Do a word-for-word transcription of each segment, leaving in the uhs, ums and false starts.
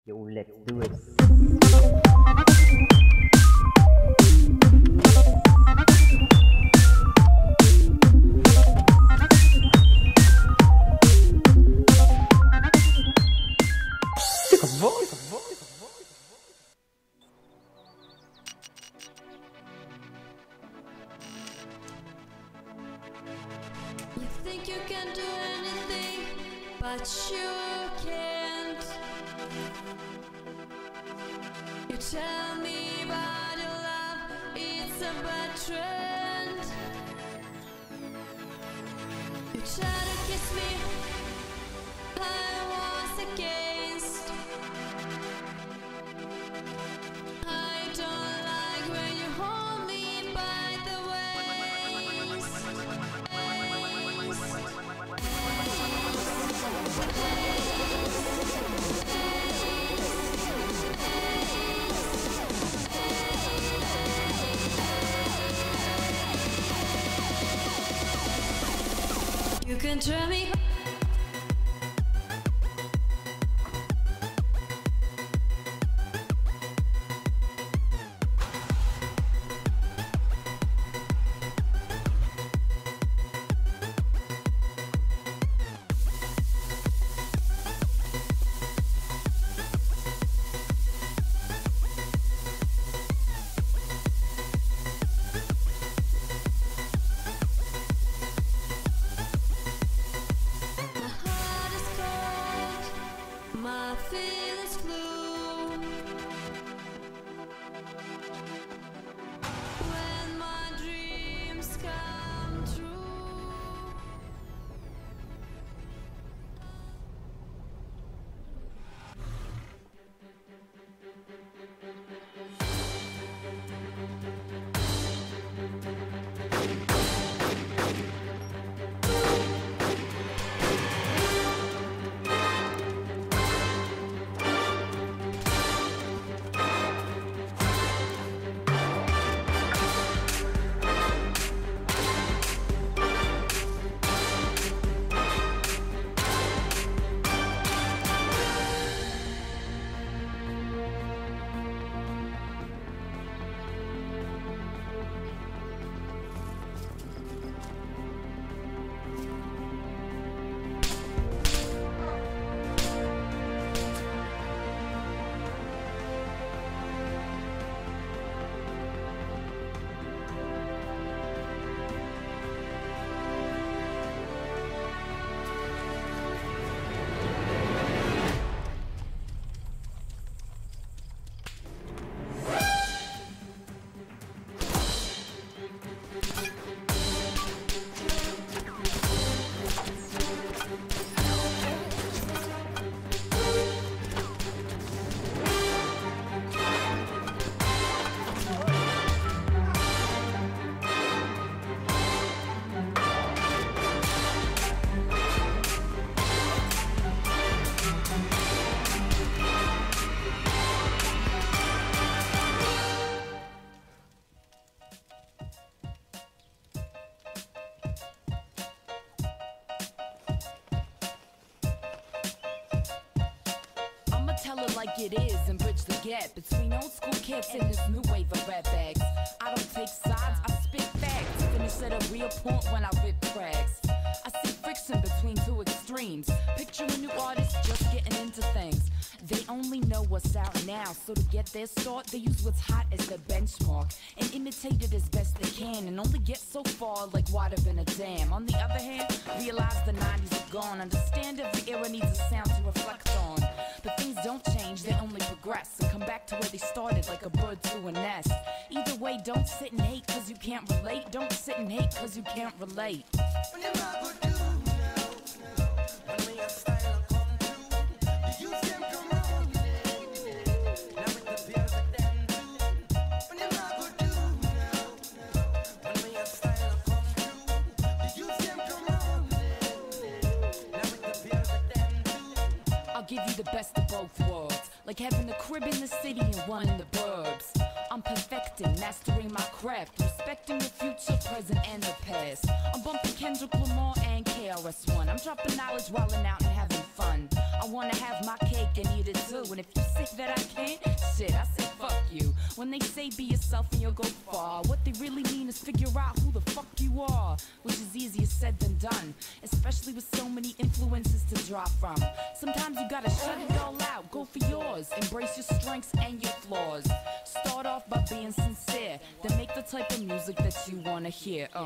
Yo, let's do it. Take a vote, take a vote, take a vote. You think you can do anything, but you can't. You tell me about your love, it's a bad trend. You try to kiss me, I was against. I don't like when you hold me by the waist. You can turn me. My feelings flew when my dreams come true. I'ma tell it like it is and bridge the gap between old school cats and this new wave of rap bags. I don't take sides, I spit facts. Finish at a real point when I rip tracks. I see friction between two extremes. Picture a new artist just getting into things. They only know what's out now, so to get their start, they use what's hot as their benchmark and imitate it as best they can, and only get so far like water in a dam. On the other hand, realize the nineties are gone. Understand every era needs a sound to reflect on. But things don't change, they only progress and come back to where they started, like a bird to a nest. Either way, don't sit and hate cause you can't relate. Don't sit and hate cause you can't relate. I'll give you the best of both worlds, like having a crib in the city and one in the burbs. I'm perfecting, mastering my craft, respecting the future, present, and the past. I'm bumping Kendrick Lamar and K R S One. I'm dropping knowledge, wilding out and having fun. I wanna have my cake and eat it too. And if you say that I can't, shit, I say fuck you. When they say be yourself and you'll go far, what they really mean is figure out who the fuck you are, which is easier said than done, especially with so many influences to draw from. Sometimes you gotta shut it all out, go for yours, embrace your strengths and your flaws. Start off by being sincere, then make the type of music that you wanna hear. Uh.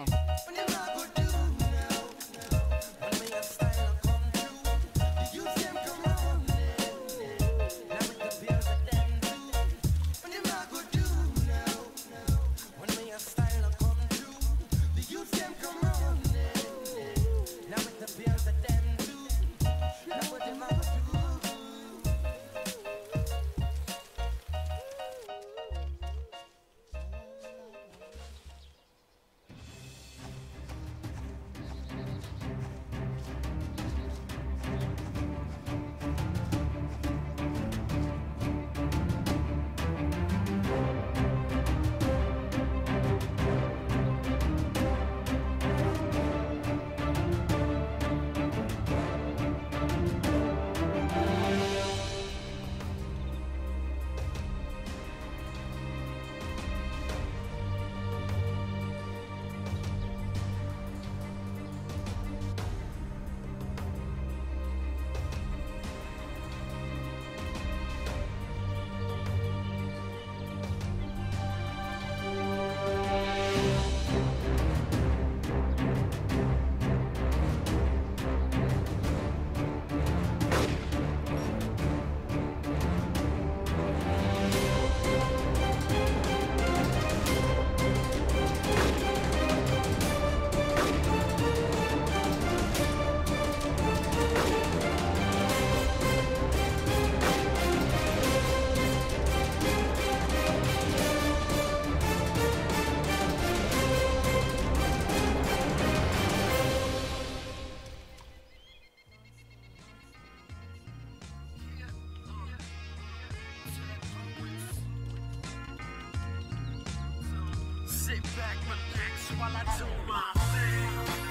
Sit back, relax while I do my thing.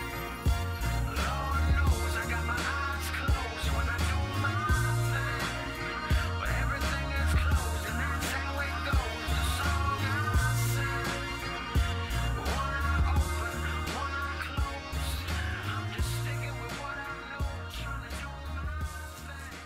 Lord knows I got my eyes closed when I do my thing. But everything is closed and that's how it goes. The song I sing, one eye open, one eye closed. I'm just sticking with what I know, trying to do my thing.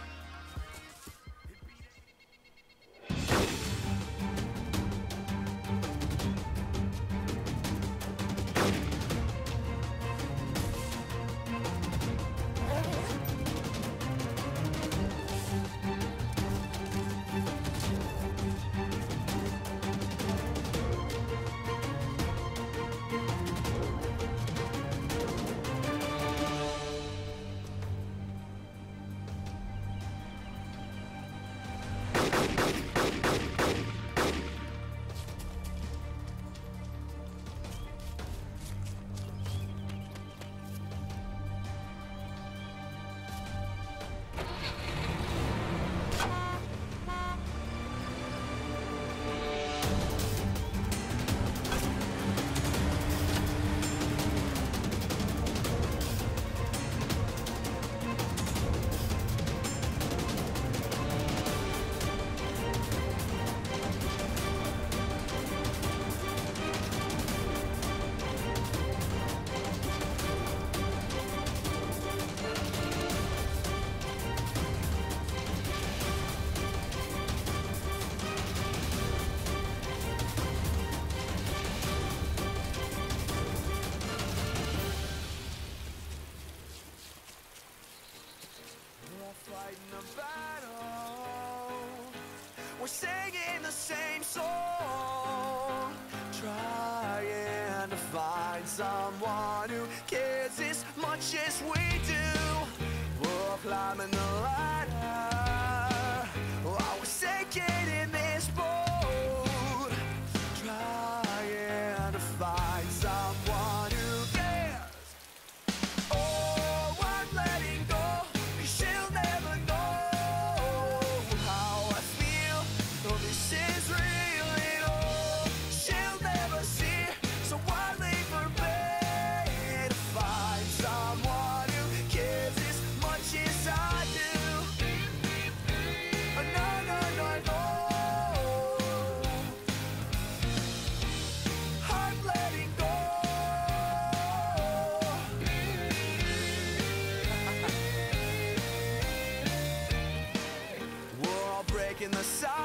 Fighting a battle, we're singing the same song, trying to find someone who cares as much as we do. We're climbing the ladder, while we're sinking in this boat, trying to find someone who cares. Oh, I'm letting go. She'll never know how I feel. No, this is real at all. breaking the silence.